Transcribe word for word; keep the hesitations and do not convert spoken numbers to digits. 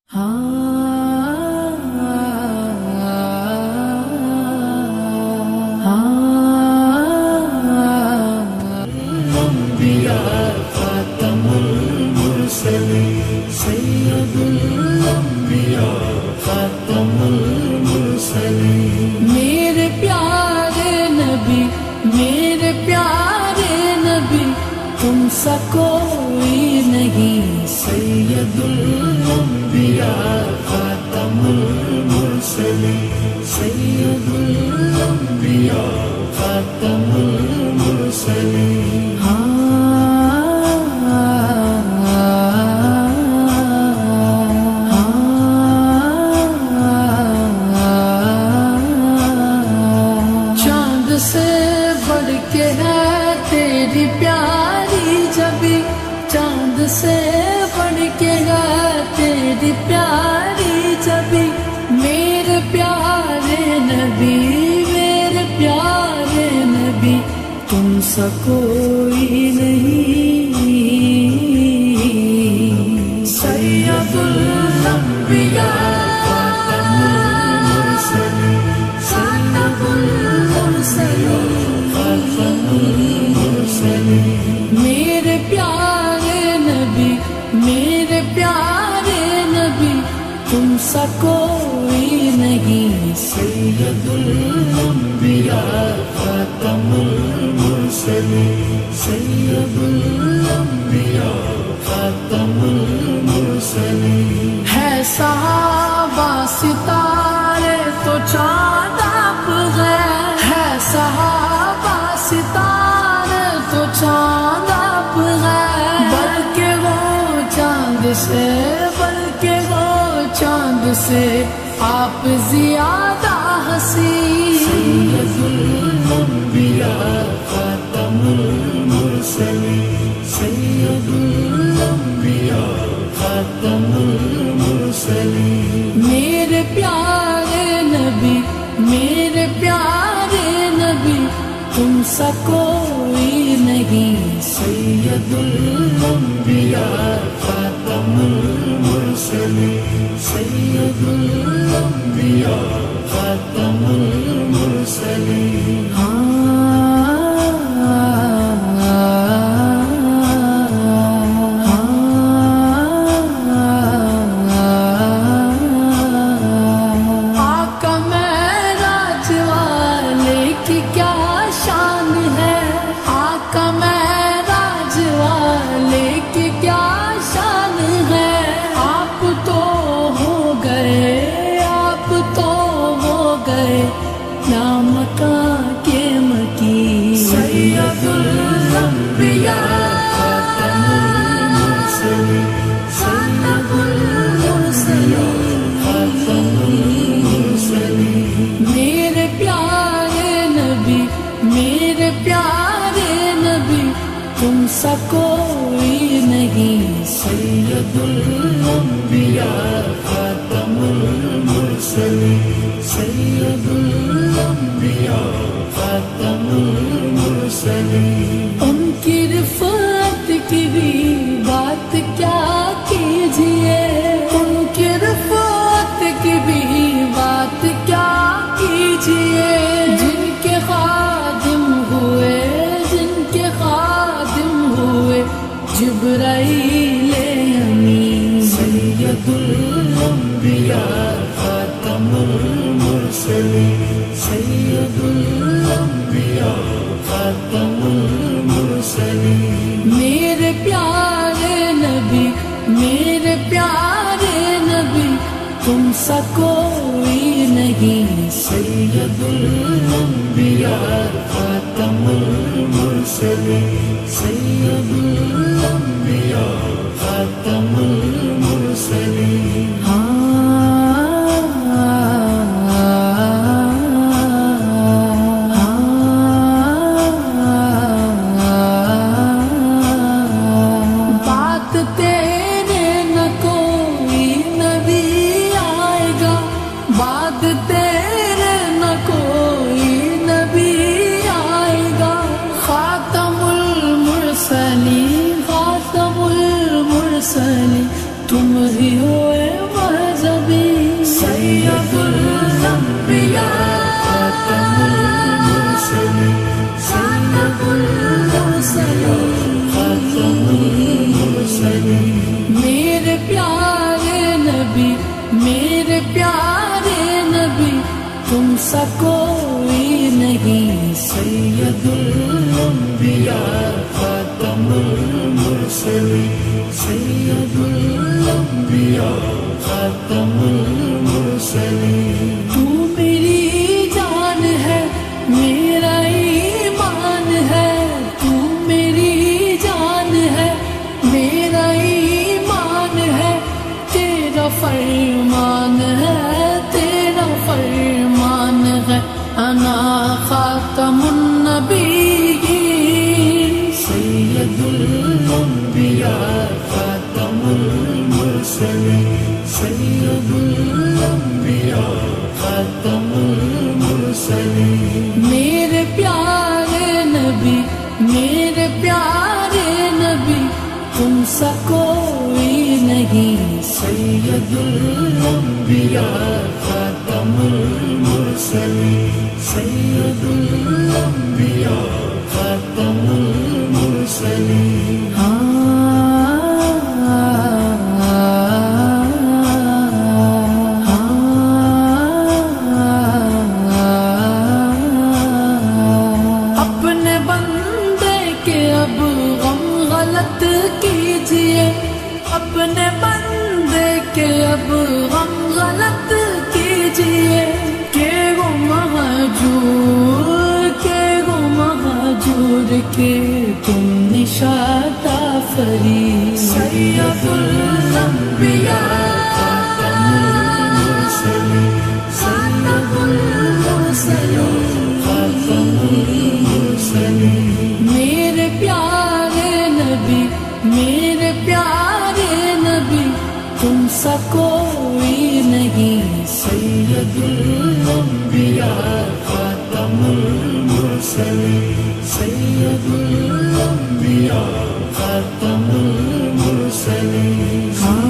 میرے پیارے نبی میرے پیارے نبی تم سا کوئی نہیں سید الانبیاء خاتم المرسلین سید الانبیاء خاتم المرسلین سے بڑھ کے ہے تیری پیاری جبی چاند سے بڑھ کے ہے تیری پیاری جبی میرے پیارے نبی میرے پیارے نبی تم سا کوئی نہیں سید الانبیاء میرے پیارے نبی میرے پیارے نبی تم سا کوئی نہیں سید الانبیاء خاتم المرسلین سید الانبیاء خاتم المرسلین ہے صحابہ ستارے تو چاند آپ گئے ہے صحابہ ستارے تو چاند آپ گئے بلکہ وہ چاند سے بلکہ وہ چاند سے آپ زیادہ حسین سید الانبیاء خاتم المرسلین سید الانبیاء خاتم المرسلین میرے پیارے نبی میرے پیارے نبی تم سا کوئی نہیں سید الانبیاء خاتم المرسلین سید الانبیاء خاتم المرسلین سید الانبیاء خاتم المرسلین سید الانبیاء خاتم المرسلین میرے پیارے نبی میرے پیارے نبی تم سا کوئی نہیں سید الانبیاء خاتم المرسلین سید الانبیاء خاتم المرسلین ان کی رفعت کی بھی بات کیا کیجیے ان کی رفعت کی بھی بات کیا کیجیے جن کے خادم ہوئے جن کے خادم ہوئے جبرائیل امین سید الانبیاء خاتم المرسلین سید الانبیاء خاتم المرسلین میرے پیارے نبی میرے پیارے نبی تم سا کوئی نہیں سید الانبیاء خاتم المرسلین سید الانبیاء خاتم المرسلین नबी होए महजबी सैयदुल अंबिया खातमुल मुरसलीन सैयदुल मुरसलीन खातमुल मुरसलीन मेरे प्यारे नबी मेरे प्यारे नबी तुम सा कोई नहीं सैयदुल अंबिया खातमुल मुरसलीन सैयदुल अंबिया खातमुल मुरसलीन तू मेरी जान है मेरा ईमान है तू मेरी जान है मेरा ईमान है तेरा फरमान है तेरा फरमान है अना खातमुन नबीयीन सैयदुल अंबिया खातमुल मुरसलीन सैयदुल अंबिया खातमुल मुरसलीन मेरे प्यारे नबी मेरे प्यारे नबी तुम सा कोई नहीं सैयदुल अंबिया खातमुल मुरसलीन सैयदुल अंबिया खातमुल मुरसलीन अपने बंदे के अब गम गलत कीजिए अपने बंदे के अब गम गलत कीजिए के वो महजूर के वो महजूर के तुम निशाता फरी सैयदुल अंबिया खातमुल मुरसलीन सैयदुल मुरसलीन खातमुल मुरसलीन मेरे प्यारे नबी मेरे प्यारे नबी तुम सा कोई नहीं सैयदुल अंबिया खातमुल मुरसलीन सैयदुल अंबिया खातमुल मुरसलीन